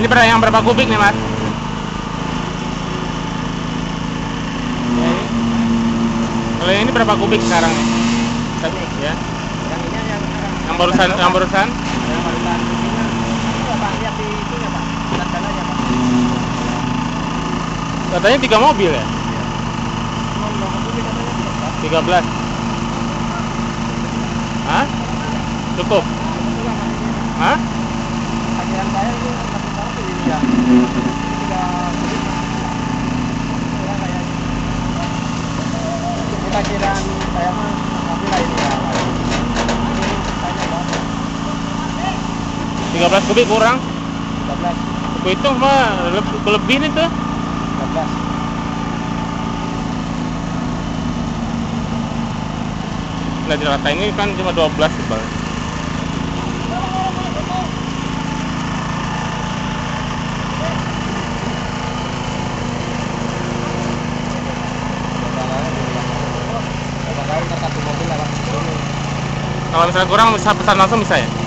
Ini yang berapa kubik nih, Mas? Kalau ini berapa kubik sekarang nih? Ya. Yang ini Yang barusan ini Pak, lihat di itunya Pak, tanda-tandanya Pak. Katanya 3 mobil ya? Cuma berapa kubik katanya Pak? 13. Hah? Cukup? Hah? Akhiran saya itu satu ini ya. Ini 3 kubik. Kurang kayaknya. Untuk akhiran saya mah alhamdulillah ini ya. Ini tanya Pak. 13 kubik kurang? 13. Itu mah lebih nih tuh. 13. Nah di rata ini kan cuma 12 tebal. Kalau misalnya kurang bisa pesan langsung bisa ya?